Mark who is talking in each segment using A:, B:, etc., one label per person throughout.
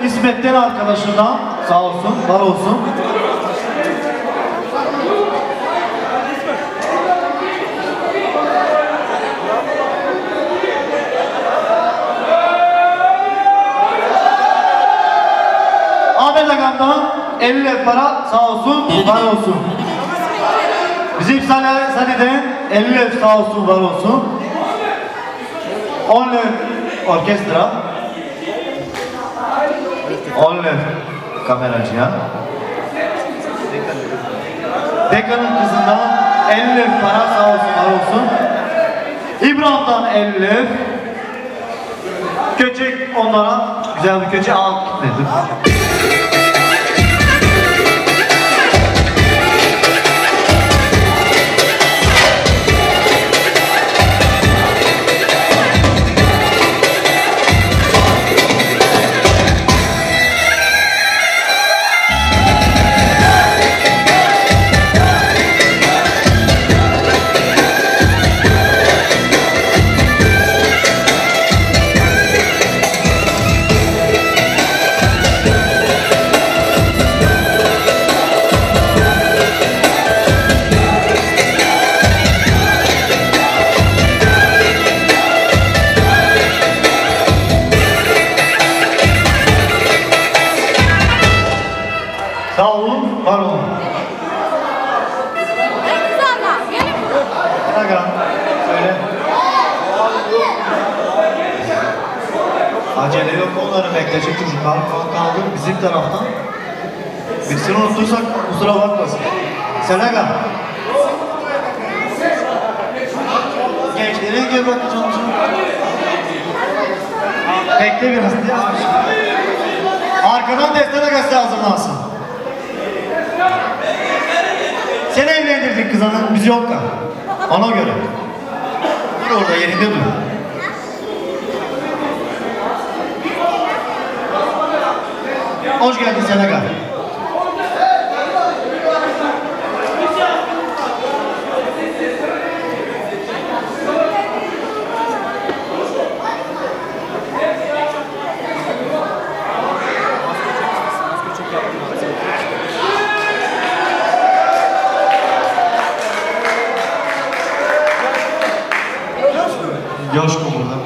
A: İsmet'ten arkadaşından sağ olsun, var olsun. Ahmet Agam'dan 50 lira para sağ olsun, var olsun. Bizim Sani'den 50 lira sağ olsun, var olsun. 10 lira orkestra. 10 lira kameracıya. Dekanın kızından 50 lira para sağ olsun, var olsun. İbrahim'den 50 lira. Köçek onlara güzel bir köçek al dedim. Sağ olun, var olun. Aga, söyle. Acele yok, onları bekleyecek çocuklar. Kaldı bizim taraftan. Birisini unutursak kusura bakmasın. Sen aga. Gençlere gel bakacağım. Bekle biraz diye. Arkadan destek agası hazırlansın. Seni evlendirdik kız hanım, biz yok ka. Ona göre. Dur orada yerinde dur. Hoş geldin Senegal. Coşku burada.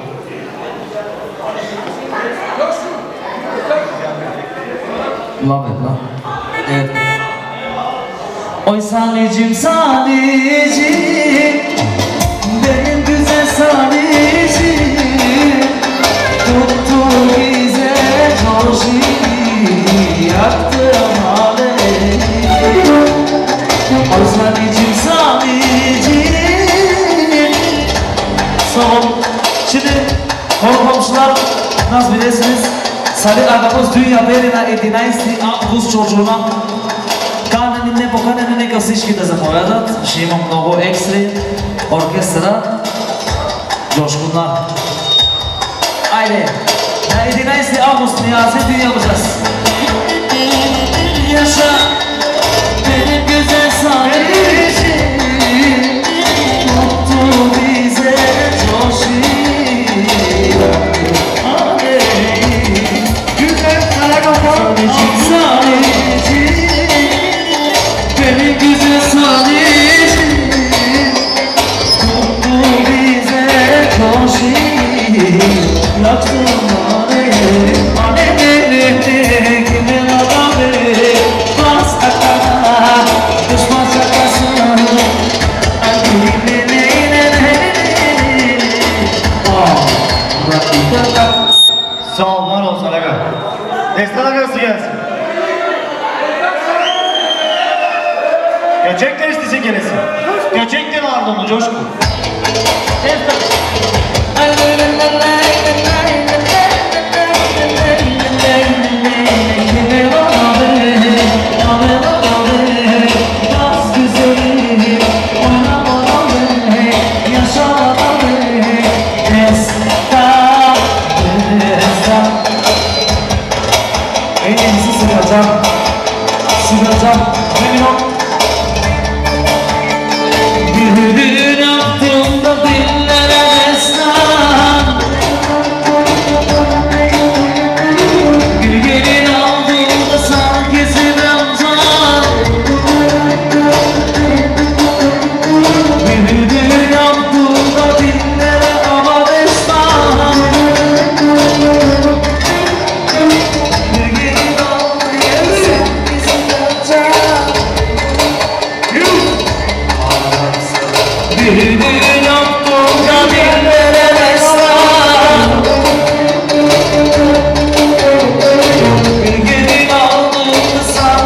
B: Love it, love it. Evet. Oy Salicim, Salicim, benim güzel Salicim, tuttu bize coşi, yaktım aleyhi. Oy Salicim, Salicim, son. Şimdi komşular nasıl bilirsiniz? Salih ağamız dünya belirine edinaysi Ağuz çocuğuna kanunine bu kanunine gösteriş da zamoyadat. Şimdi mnogo ekstra orkestra coşkunlar. Haydi. Edinaysi Ağuz niyazı dünya yapacağız. Yaşa benim güzel Salih'im, mutlu bize coşuyor. Salicim, Salicim, benim güzel Salicim, mutlu bize coşuyor. Yaktım aleyhi, kimin adamı, bas akara, düşman şakası,
A: Sağ ol, var ol Salaga. Destan agası gelsin. Göçekler istesin gelesi. Göçekler vardı onu coşku. Destan.
B: Sigacağım, emin ol. Gülün aklımda dillere destan, gül gelir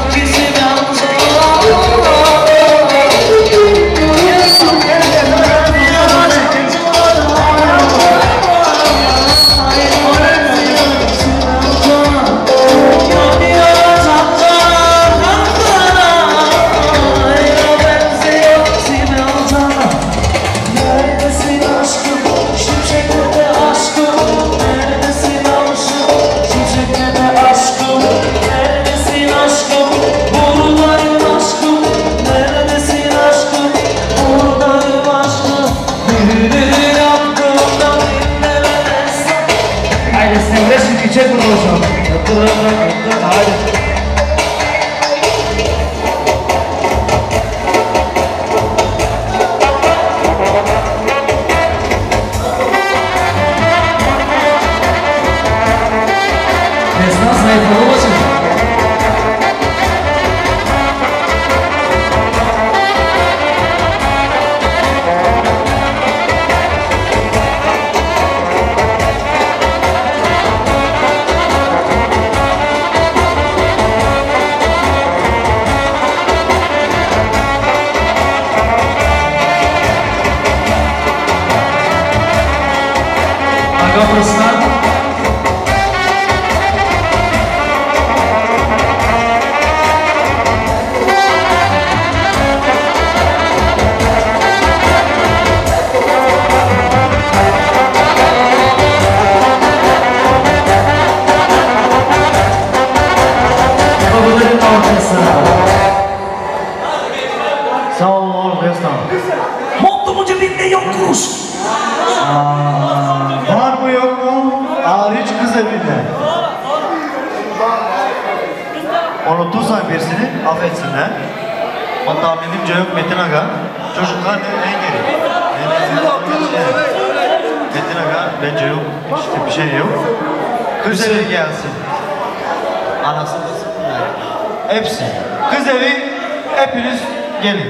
A: Var mı yok mu? Hariç kız evinde. Unutursan birisini affetsinler. Hatta benimce yok Metin Aga. Çocuklar en geri. Metin Aga bence yok. İşte bir şey yok. Kız evi gelsin. Anası hepsi. Kız evi hepiniz gelin.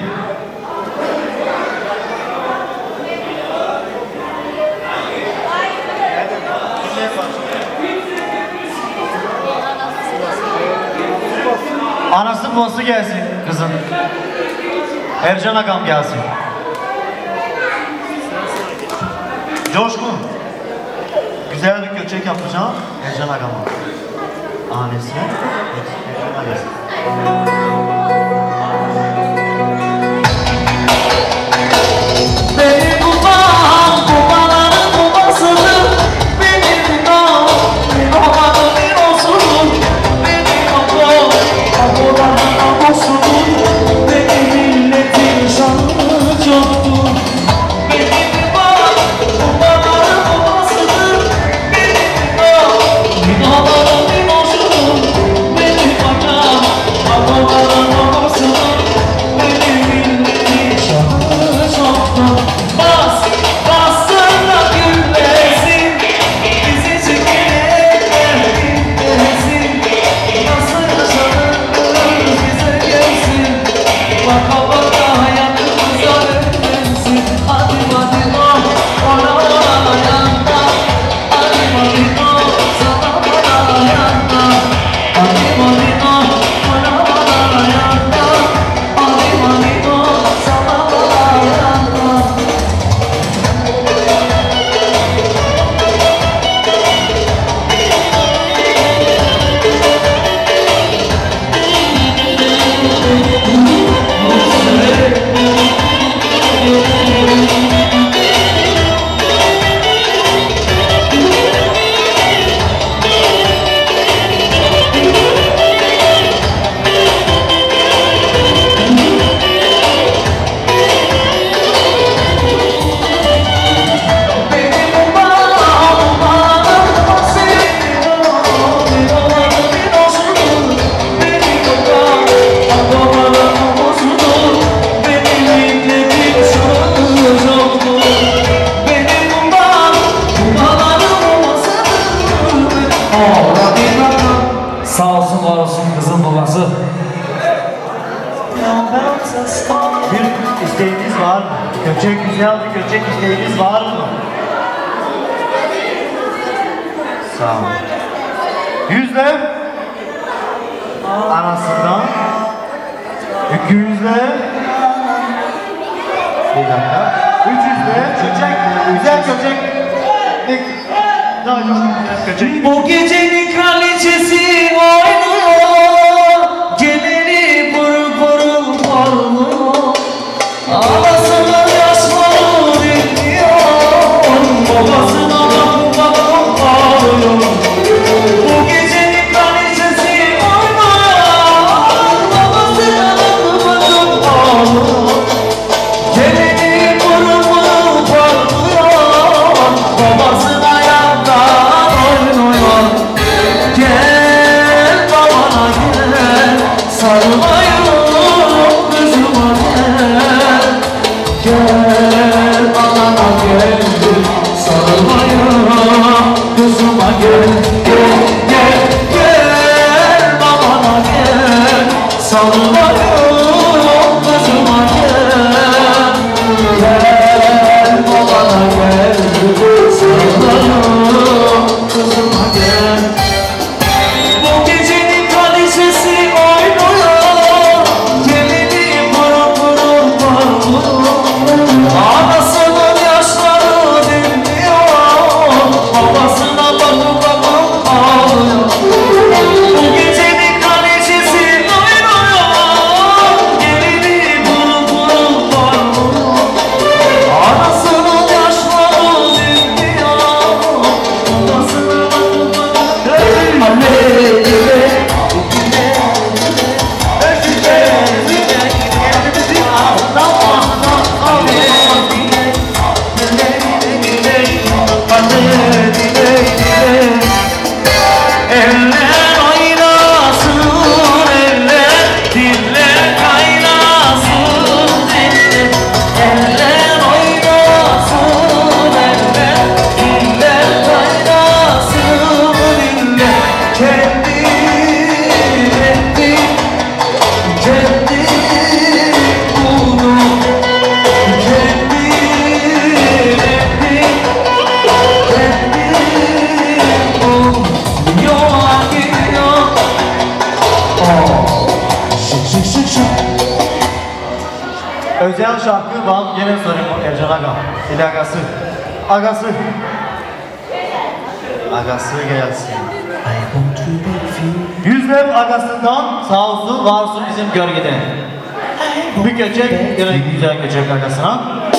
A: Anası babası gelsin kızın. Ercan Agam gelsin. Coşkun. Güzel bir göçek yapacağım. Ercan Agam'a. Anesine. Ercan Agam.
B: Sağ olsun, var olsun kızın babası.
A: Bir isteğiniz var mı? Göçek güzel bir göçek isteğiniz var mı? Sağ olun. Yüzle anasından Yüzde. Bir dakika. 300'de çöçek. Güzel çöçek. Daha çok güzel çöçek.
B: Bu gecenin kraliçesi oynuyor, geleni pırıl pırıl parlıyor. Ağlasına yaşları dinliyor, babasına bakıp bakıp ağlıyor. Bu gecenin kraliçesi oynuyor, babasına bakıp bakıp ağlıyor. Geleni pırıl pırıl parlıyor, babasına yandan oynuyor. Gel babana gel, sarılayım kızıma gel. Gel babana gel, sarılayım kızıma gel. Gel gel gel babana gel, sarılayım kızıma gel. Gel babana gel, sarılayım kızıma gel. Bu gecenin kraliçesi oynuyor, gelini pırıl pırıl parlıyor. Anasının yaşları dinliyor, babasına bakıp bakıp ağlıyor. Bu gecenin kraliçesi oynuyor, gelini pırıl pırıl parlıyor. Anasının yaşları dinliyor, babasına bakıp bakıp eller oynasın, eller, diller kaynasın, eller oynasın, eller, diller kaynasın, diller kendi etti, kendi bunu, kendi etti, kendi bu yola gidiyor. Şık şık şık şık.
A: Özel şarkı var. Yine sorayım Ercan Aga. İlagası. Agası. Agası gelsin. Yüzler agasından sağ olsun var olsun bizim gölgede. Bir köçek, yine güzel köçek agasına.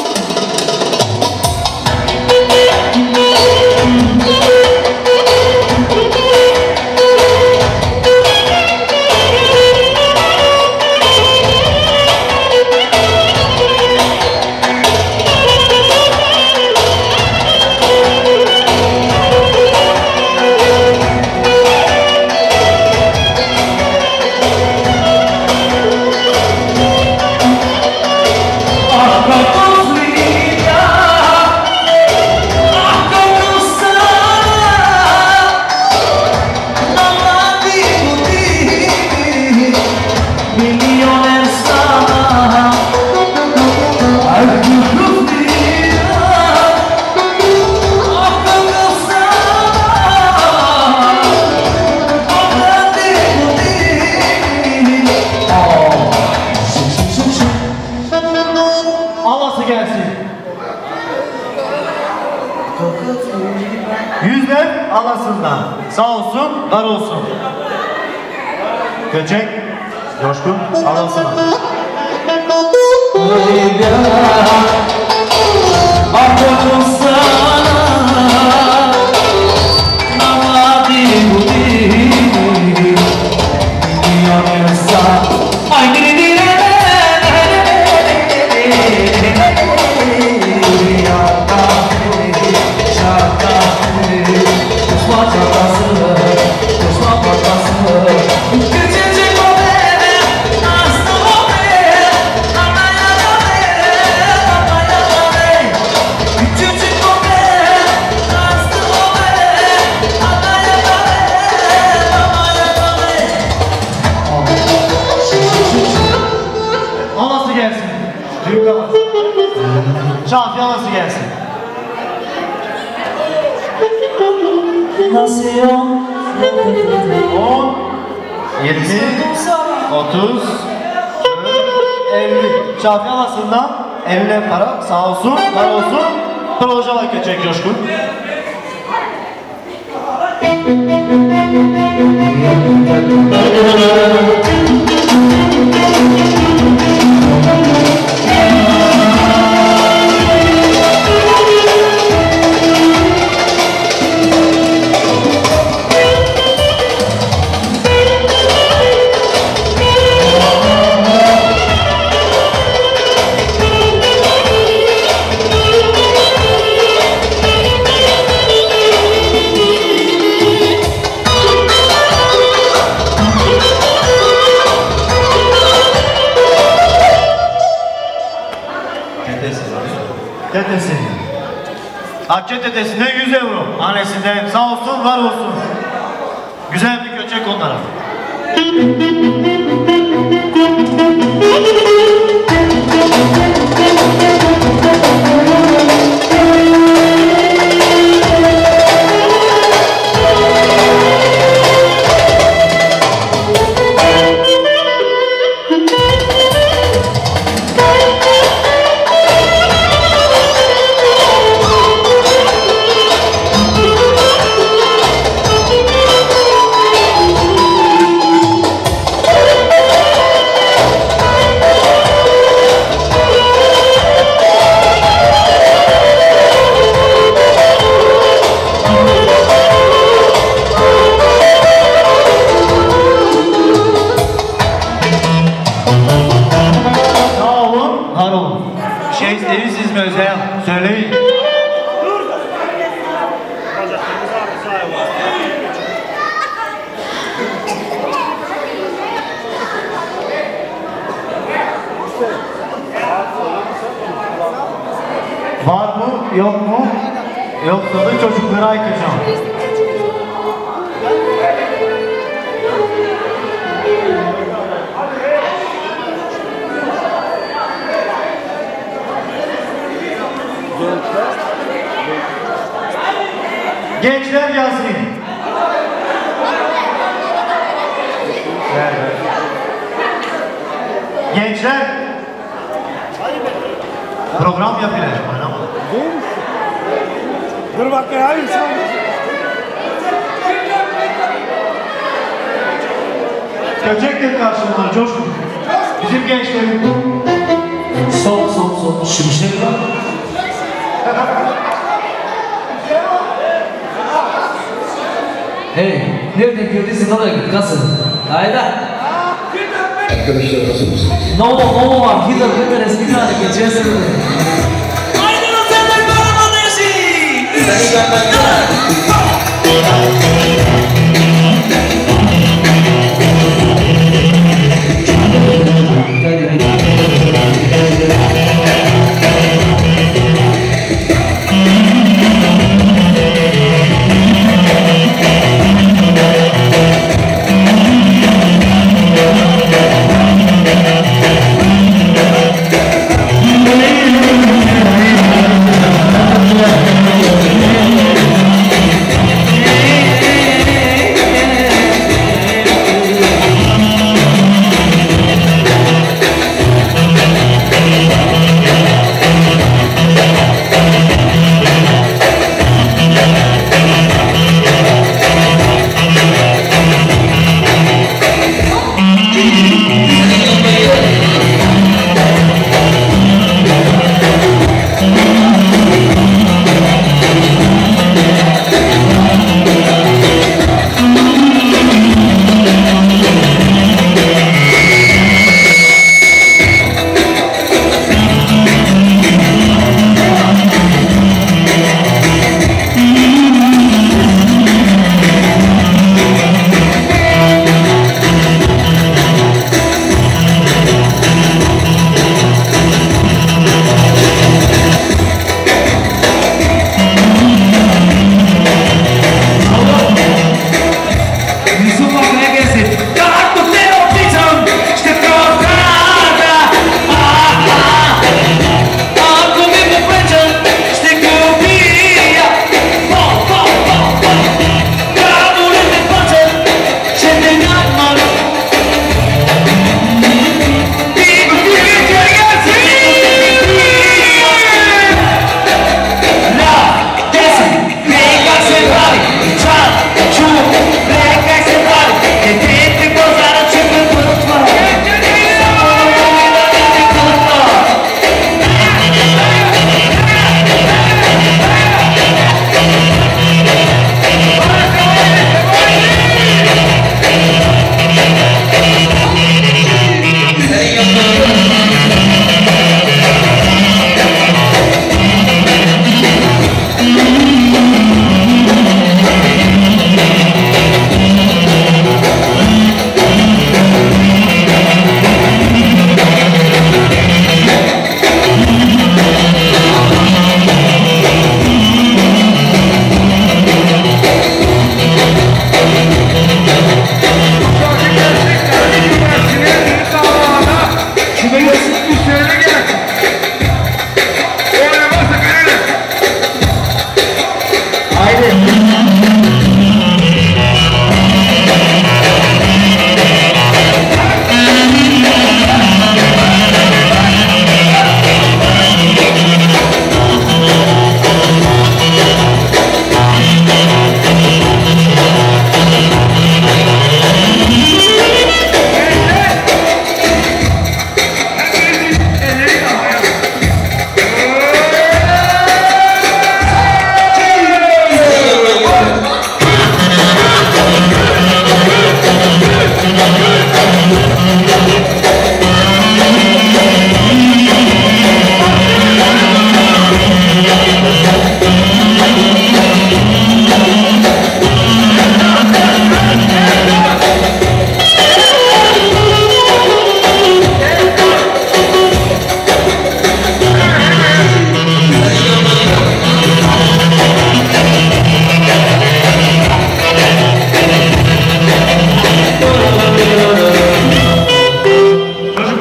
A: Alası gelsin. Yüzler alasından. Sağ olsun, var olsun. Köçek, Coşkun, alasına. Alası gelsin. Büyük alası. Şampiyon alası gelsin.
B: Nasıl yok?
A: 10, 20, 30, 40, Şafi Alası'ndan 50 para sağ olsun, var olsun. Proje geçecek Coşkun. Dedesi. Akçe dedesine 100 euro. Annesinden sağ olsun, var olsun. Güzel bir göçek onlara. Söyleyin. Var mı, yok mu? Yoksa da çocuklara ayıkacağım. Gençler gelsin. Gençler program yapıyorlar.
C: Dur bak ya, hayır sen.
A: Göçektir karşılığında Coşkun. Bizim gençlerin.
B: Sok. Şimşek var. Hey, nereden girdiysen oraya git kasın. Hayda.
D: Arkadaşlar hazır mısınız?
B: No var. Gider hepiniz bir tane geçeceğiz.
E: Haydi lan sen de kahramanlıyorsun. Seni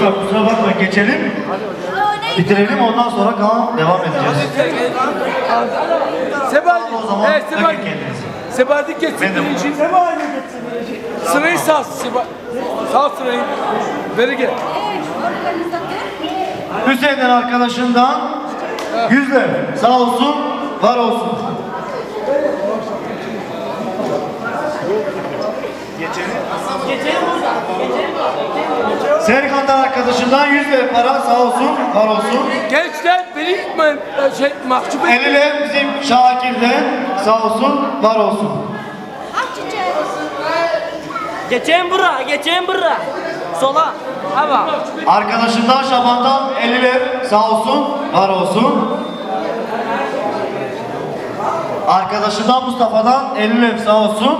A: Çocuklar kusura bakma geçelim. Bitirelim ondan sonra devam edeceğiz.
C: Sebadi.
A: O zaman
C: Evet
A: bakın
C: Sebadi.
A: kendinize.
C: Sebadi geçsin için. Sırayı sağ. Sağ sırayı. Beri gel.
A: Hüseyin'in arkadaşından 100 lira. Sağ olsun, var olsun. Serkan'dan arkadaşından 100 lira para sağ olsun, var olsun.
C: Gençler beni mahcup
A: 50 lira bizim Şakir'den sağ olsun, var olsun.
D: Geçen bura, geçen bura. Sola. Hava.
A: Arkadaşından Şaban'dan 50 lira sağ olsun, var olsun. Arkadaşından Mustafa'dan 50 lira sağ olsun.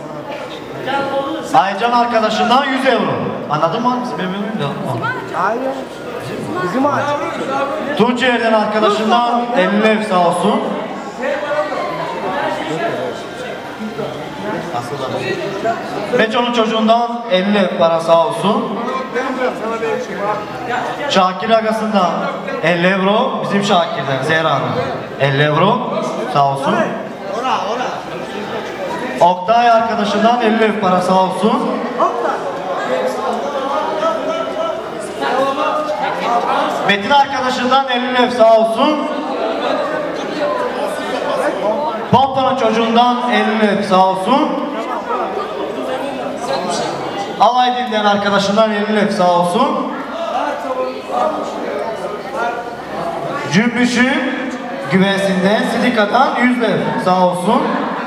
A: Aycan arkadaşından 100 euro. Anladın mı?
C: Hayır. Bizim ağaç.
A: Tuncay'dan arkadaşından 50 lira sağ olsun. Meço'nun çocuğundan 50 lira para sağ olsun. Şakir Agası'ndan 50 euro, bizim Şakir'den Zehra'nın 50 euro sağ olsun. Oktay arkadaşından 50 lira para sağ olsun. Metin arkadaşından 50 lira sağ olsun. Pompa'nın çocuğundan 50 lira sağ olsun. Alaydin'den arkadaşından 50 lira sağ olsun. Cümbüş'ün güvesinden Sidika'dan 100 lira sağ olsun.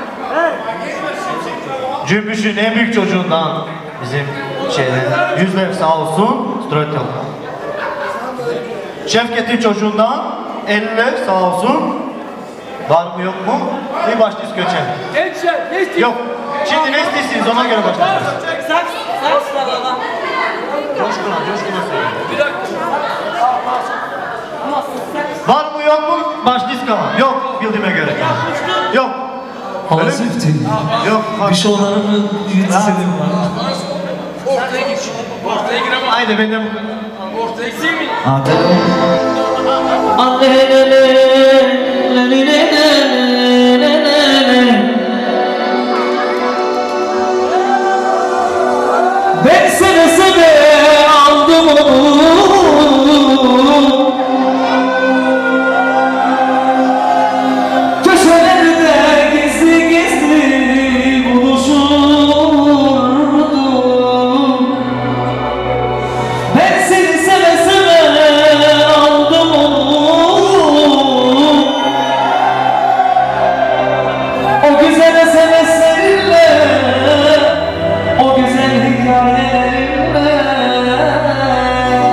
A: Cümbüş'ün en büyük çocuğundan bizim şeyden 100 lira sağ olsun. Strötel. Şevket'in çocuğundan 50 lira sağ olsun. Var mı yok mu? Bir başlıyoruz göçen.
C: Gençler ne istiyorsun?
A: Yok. Şimdi ne istiyorsunuz ona göre başlayacağız.
D: Saks, saks baba.
A: Coşkuna söyle.
C: Bir dakika.
A: Var mı yok mu? Başlıyoruz kalan. Yok bildiğime göre. Yok. Öyle mi?
B: Hazifti.
A: Yok.
B: Bir şey onların yetişelim var.
C: Ortaya gir. Ortaya gir ama.
A: Haydi benim.
C: Ortaya gir mi?
B: Ben seve seve aldım onu. Köşelerde gizli gizli buluşurdum. Ben seni seve seve aldım onu. O güzel SMS'lerinle, o güzel hikayelerinle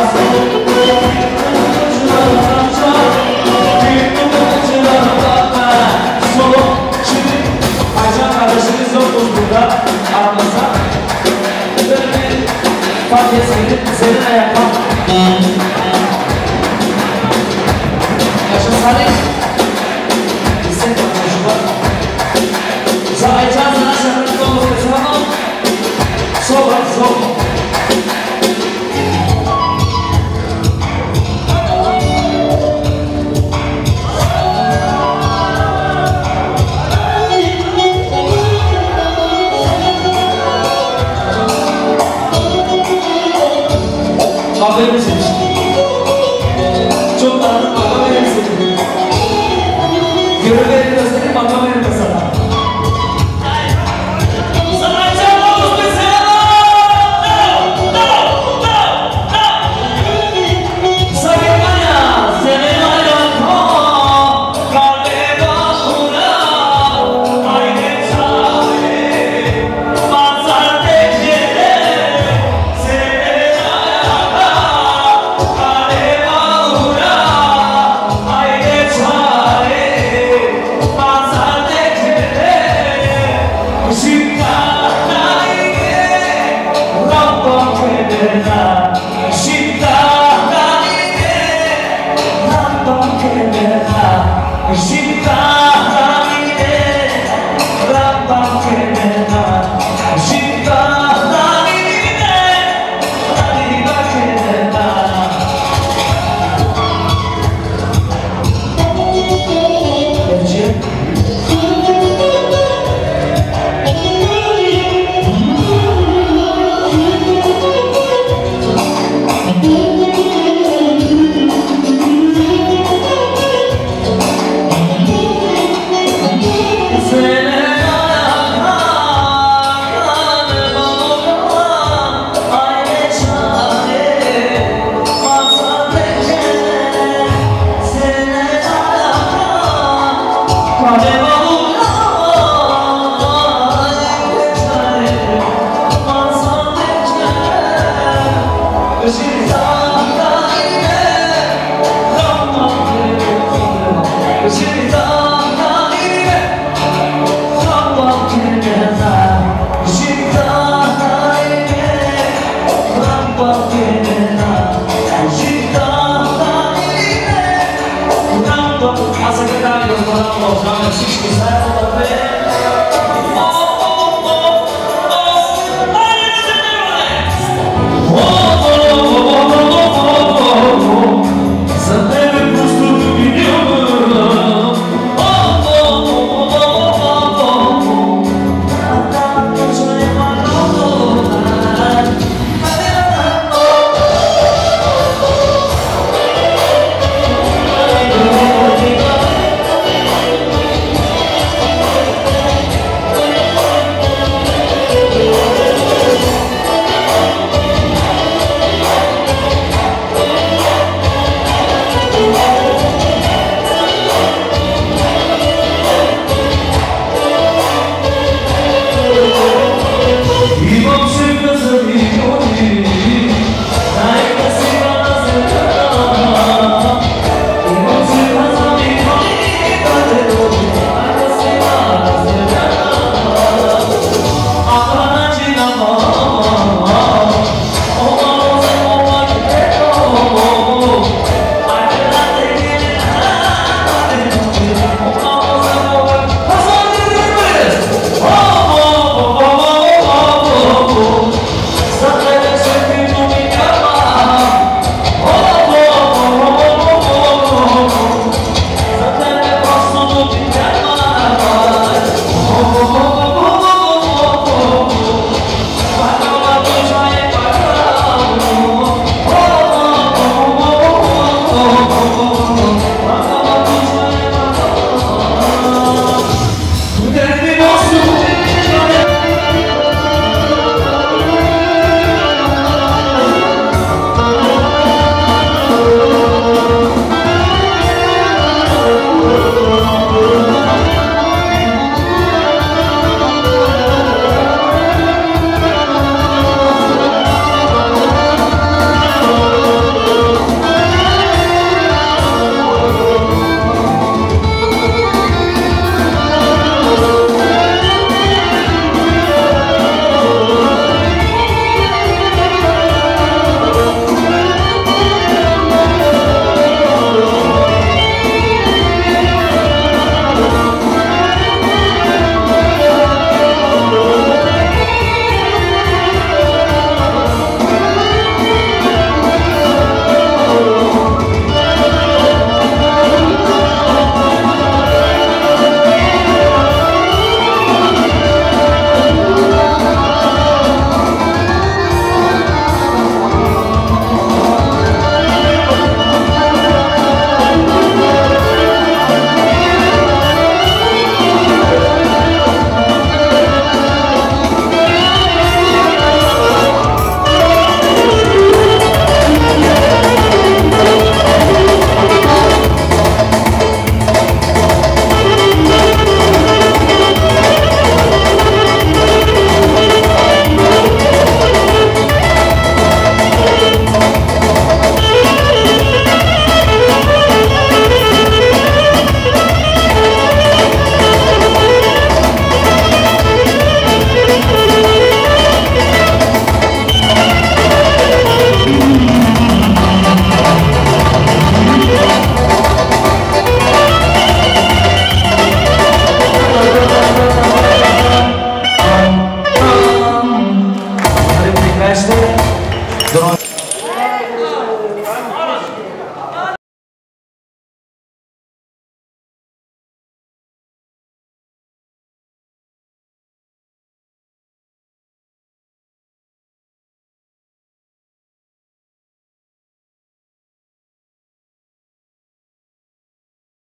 E: Imam sevmez mi?